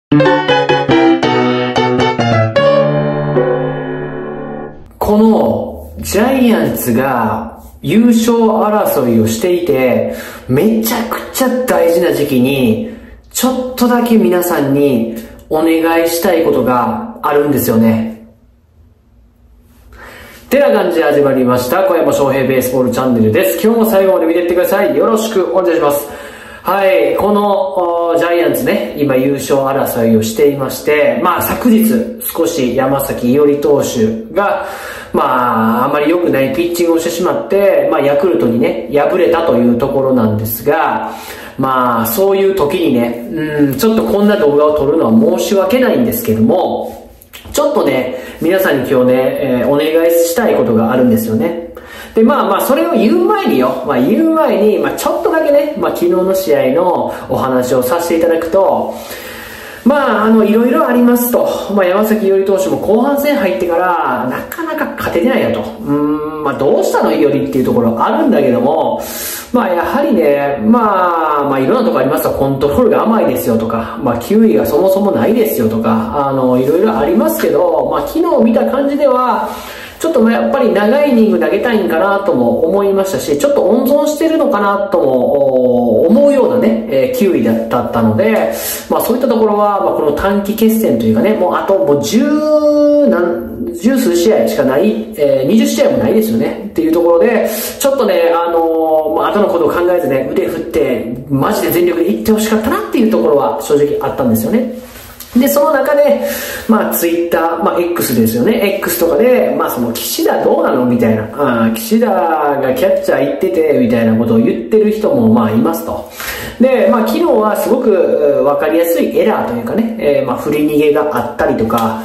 このジャイアンツが優勝争いをしていて、めちゃくちゃ大事な時期に、ちょっとだけ皆さんにお願いしたいことがあるんですよね。てな感じで始まりました、小山翔平ベースボールチャンネルです。今日も最後まで見ていってください。よろしくお願いします。はい、このジャイアンツね、今優勝争いをしていまして、昨日少し山崎伊織投手が、あまり良くないピッチングをしてしまって、ヤクルトにね、敗れたというところなんですが、そういう時にね、ちょっとこんな動画を撮るのは申し訳ないんですけども、ちょっとね、皆さんに今日ね、お願いしたいことがあるんですよね。で、それを言う前に、ちょっとだけね、昨日の試合のお話をさせていただくと、いろいろありますと。山崎伊織投手も後半戦入ってから、なかなか勝ててないよと。どうしたの伊織っていうところあるんだけども、やはりね、いろんなところありますと。コントロールが甘いですよとか、球威がそもそもないですよとか、いろいろありますけど、昨日見た感じでは、ちょっとやっぱり長いイニング投げたいんかなとも思いましたし、ちょっと温存してるのかなとも思うようなね、球威だったので、そういったところは、この短期決戦というかね、あと十数試合しかない、20試合もないですよね、っていうところで、ちょっとね、後のことを考えずね、腕振って、マジで全力でいってほしかったなっていうところは正直あったんですよね。で、その中で、ツイッター、X ですよね。X とかで、その岸田どうなのみたいな。岸田がキャッチャー行ってて、みたいなことを言ってる人も、いますと。で、昨日はすごくわかりやすいエラーというかね、振り逃げがあったりとか、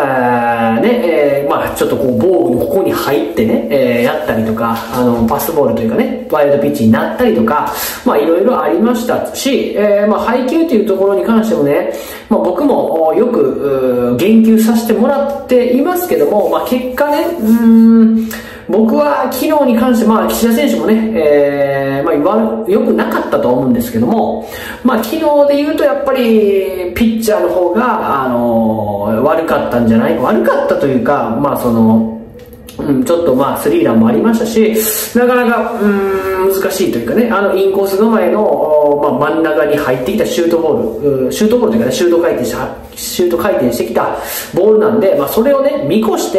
ちょっとボールのここに入ってね、やったりとか、パスボールというかね、ワイルドピッチになったりとか、いろいろありましたし、配球というところに関してもね、僕もよく言及させてもらっていますけども、結果ね、僕は昨日に関して、岸田選手もね、良くなかったと思うんですけども、昨日で言うとやっぱりピッチャーの方が、悪かったんじゃない悪かったというか、ちょっとスリーランもありましたし、なかなか難しいというかね、インコースの前の、真ん中に入ってきたシュートボールというかね、シュート回転してきたボールなんで、それをね、見越して、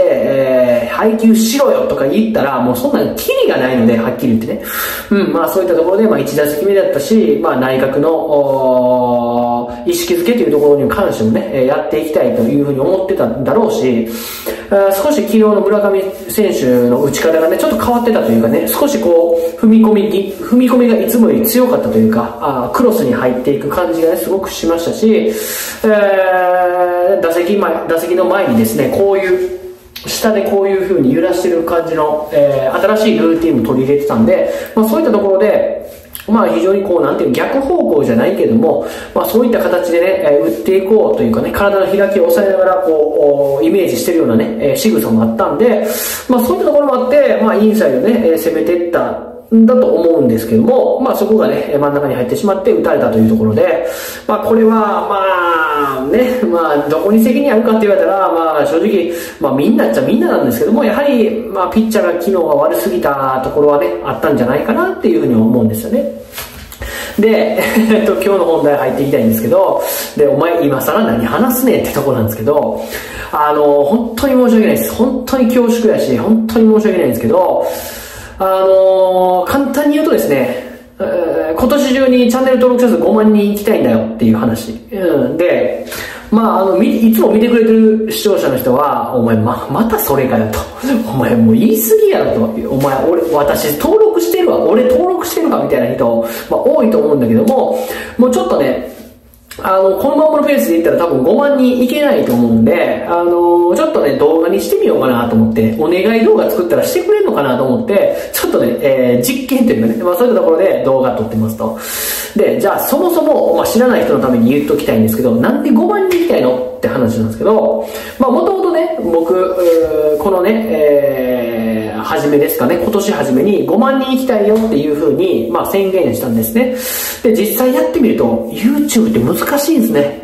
配球しろよとか言ったら、もうそんなにキリがないので、はっきり言ってね。そういったところで、1打席目だったし、内角の、意識づけというところに関してもね、やっていきたいというふうに思ってたんだろうし、少し昨日の村上選手の打ち方がね、ちょっと変わってたというかね、少し踏み込みがいつもより強かったというか、クロスに入っていく感じがね、すごくしましたし、打席の前にですね、こういう、下でこういう風に揺らしてる感じの、新しいルーティンも取り入れてたんで、そういったところで、非常に逆方向じゃないけども、そういった形でね、打っていこうというかね、体の開きを抑えながら、イメージしてるようなね、仕草もあったんで、そういったところもあって、インサイドね、攻めていったんだと思うんですけども、そこがね、真ん中に入ってしまって打たれたというところで、これは、どこに責任あるかって言われたら、正直、みんなっちゃみんななんですけども、やはり、ピッチャーが昨日は悪すぎたところはね、あったんじゃないかなっていうふうに思うんですよね。で、今日の本題入っていきたいんですけど、で、お前今更何話すねんってところなんですけど、本当に申し訳ないです。本当に恐縮やし、本当に申し訳ないんですけど、簡単に言うとですね、今年中にチャンネル登録者数5万人行きたいんだよっていう話。で、いつも見てくれてる視聴者の人は、お前またそれかよと。お前もう言い過ぎやろと。お前、私登録してるわ。俺登録してるかみたいな人、多いと思うんだけども、もうちょっとね、このままのペースでいったら多分5万人いけないと思うんで、ちょっとね、動画にしてみようかなと思って、お願い動画作ったらしてくれるのかなと思って、ちょっとね、実験というかね、そういったところで動画撮ってますと。で、じゃあそもそも、知らない人のために言っときたいんですけど、なんで5万人行きたいのって話なんですけど、もともとね、僕、このね、初めですかね、今年初めに5万人行きたいよっていう風に、宣言したんですね。で、実際やってみると、YouTube って難しいんですね。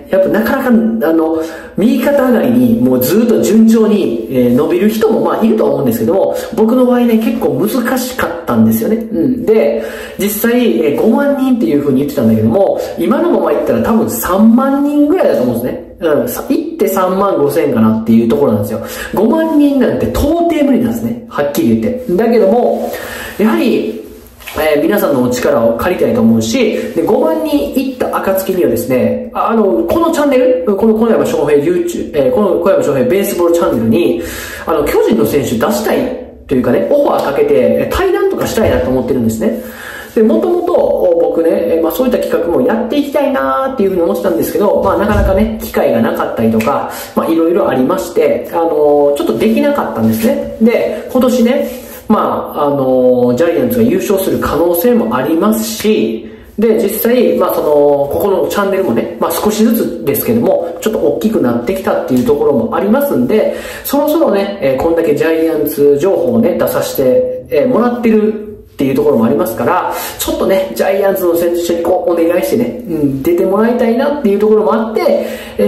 やっぱなかなか、右肩上がりにもうずっと順調に、伸びる人もまあいると思うんですけども、僕の場合ね、結構難しかったんですよね。で、実際、5万人っていう風に言ってたんだけども、今のままいったら多分3万人ぐらいだと思うんですね。行って3万5千円かなっていうところなんですよ。5万人なんて到底無理なんですね。はっきり言って。だけども、やはり、皆さんのお力を借りたいと思うし、で5万人いった暁にはですね、このチャンネル、この小山翔平 YouTube、この小山翔平ベースボールチャンネルに、巨人の選手出したいというかね、オファーかけて対談とかしたいなと思ってるんですね。で、もともと僕ね、まあそういった企画もやっていきたいなーっていうふうに思ってたんですけど、まあなかなかね、機会がなかったりとか、まあいろいろありまして、ちょっとできなかったんですね。で、今年ね、まあジャイアンツが優勝する可能性もありますし、で、実際、まあここのチャンネルもね、まあ少しずつですけども、ちょっと大きくなってきたっていうところもありますんで、そろそろね、こんだけジャイアンツ情報をね、出させて、もらってるっていうところもありますから、ちょっとね、ジャイアンツの選手にお願いしてね、出てもらいたいなっていうところもあって、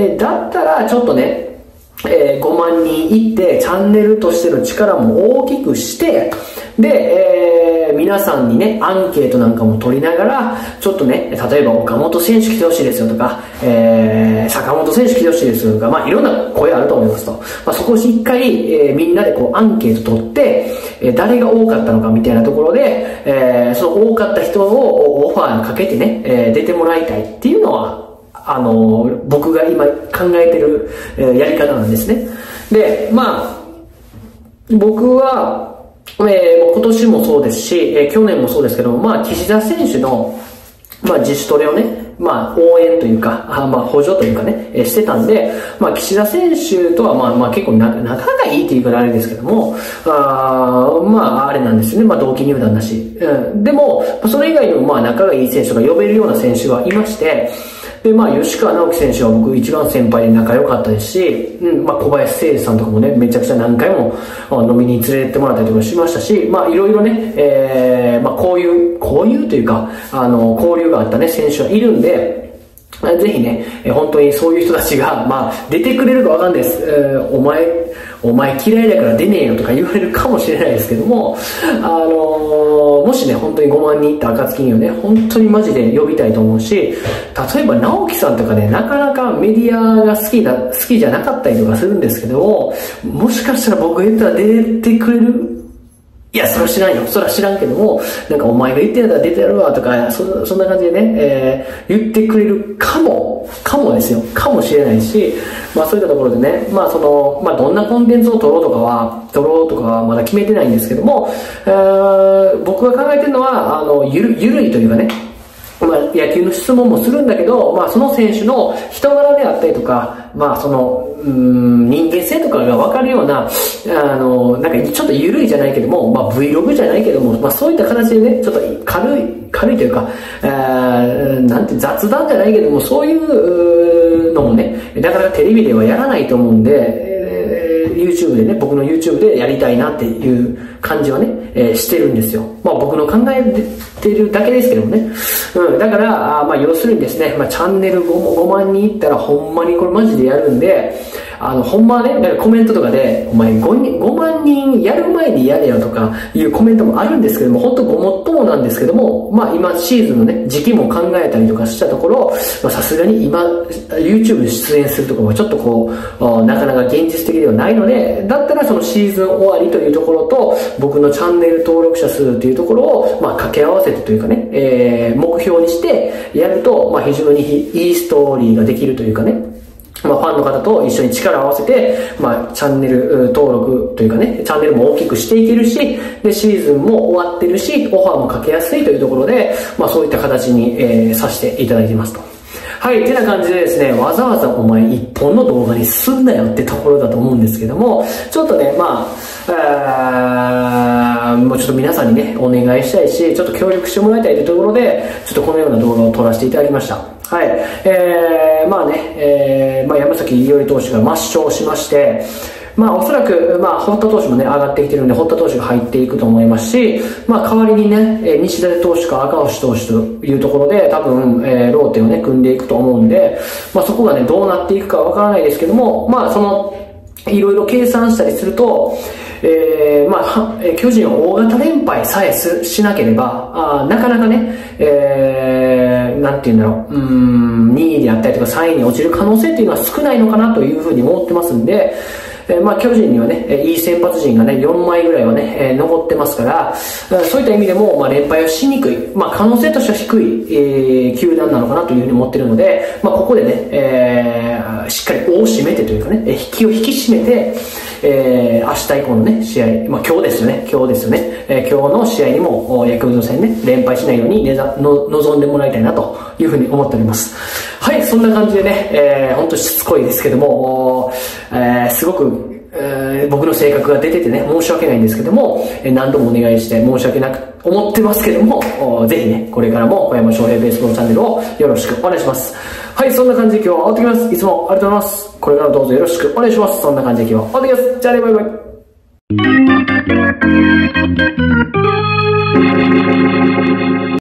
だったらちょっとね、5万人いって、チャンネルとしての力も大きくして、で、皆さんにね、アンケートなんかも取りながら、ちょっとね、例えば岡本選手来てほしいですよとか、坂本選手来てほしいですよとか、まあいろんな声あると思いますと。まあそこをしっかり、みんなでこうアンケート取って、誰が多かったのかみたいなところで、その多かった人をオファーかけてね、出てもらいたいっていうのは、僕が今考えてる、やり方なんですね。で、まあ、僕は、今年もそうですし、去年もそうですけども、まあ、岸田選手の、まあ、自主トレをね、まあ、応援というか、まあ、補助というかね、してたんで、まあ、岸田選手とは、まあ、結構仲がいいっていうからあれですけども、まあ、あれなんですよね。まあ、同期入団だし。でも、それ以外にも、まあ、仲がいい選手が呼べるような選手はいまして、で、まあ、吉川直樹選手は僕一番先輩で仲良かったですし、まあ、小林誠司さんとかもね、めちゃくちゃ何回も飲みに連れてってもらったりとかしましたし、まあ、いろいろね、まあ、こういうというか、交流があったね、選手はいるんで、ぜひね、本当にそういう人たちが、まあ、出てくれるかわかんないです。お前嫌いだから出ねえよとか言われるかもしれないですけども、もしね、本当に5万人いった暁にはね、本当にマジで呼びたいと思うし、例えば直樹さんとかね、なかなかメディアが好きじゃなかったりとかするんですけども、もしかしたら僕が言ったら出てくれる、いや、それは知らんよ。それは知らんけども、なんかお前が言ってやったら出てやるわとか、そんな感じでね、言ってくれるかもですよ。かもしれないし、まあそういったところでね、まあまあどんなコンテンツを撮ろうとかはまだ決めてないんですけども、僕が考えてるのは、ゆるいというかね、まあ野球の質問もするんだけど、まあその選手の人柄であったりとか、まあ人間性とかが分かるような、なんかちょっと緩いじゃないけども、まあ Vlog じゃないけども、まあそういった形でね、ちょっと軽いというか、なんて雑談じゃないけども、そういうのもね、なかなかテレビではやらないと思うんで、YouTube でね、僕の YouTube でやりたいなっていう感じはね、してるんですよ。まあ僕の考えてるだけですけどもね。だから、まあ要するにですね、まあチャンネル 5万人いったらほんまにこれマジでやるんで、ほんまはね、なんかコメントとかで、お前5万人やる前にやれよとかいうコメントもあるんですけども、本当ごもっともなんですけども、まあ今シーズンのね、時期も考えたりとかしたところ、さすがに今、YouTube に出演するところはちょっとこう、なかなか現実的ではないので、だったらそのシーズン終わりというところと、僕のチャンネル登録者数というところを、まあ掛け合わせてというかね、目標にしてやると、まあ非常にいいストーリーができるというかね、まあ、ファンの方と一緒に力を合わせて、まあ、チャンネル登録というかね、チャンネルも大きくしていけるし、で、シーズンも終わってるし、オファーもかけやすいというところで、まあ、そういった形に、させていただいていますと。はい、ってな感じでですね、わざわざお前一本の動画にすんなよってところだと思うんですけども、ちょっとね、まあ、もうちょっと皆さんにね、お願いしたいし、ちょっと協力してもらいたいというところで、ちょっとこのような動画を撮らせていただきました。はい。まあね、まあ山崎伊織投手が抹消しまして、 おそらく、堀田投手もね、上がってきてるんで、堀田投手が入っていくと思いますし、代わりにね、西舘投手か赤星投手というところで、多分、ローテをね、組んでいくと思うんで、そこがね、どうなっていくかわからないですけども、いろいろ計算したりすると、巨人は大型連敗さえしなければ、なかなかね、なんていうんだろう、2位であったりとか3位に落ちる可能性っていうのは少ないのかなというふうに思ってますんで、巨人にはね、いい先発陣がね、4枚ぐらいはね、残ってますから、そういった意味でも、連敗をしにくい、可能性としては低い、球団なのかなというふうに思ってるので、ここでね、しっかり尾を締めてというかね、引き締めて、明日以降のね、試合、今日ですよね、今日の試合にも、ヤクルト戦ね、連敗しないように臨んでもらいたいなというふうに思っております。はい、そんな感じでね、本当しつこいですけども、すごく、僕の性格が出ててね、申し訳ないんですけども、何度もお願いして申し訳なく思ってますけども、ぜひね、これからも小山翔平ベースボールチャンネルをよろしくお願いします。はい、そんな感じで今日は終わってきます。いつもありがとうございます。これからどうぞよろしくお願いします。そんな感じで今日は終わってきます。じゃあね、バイバイ。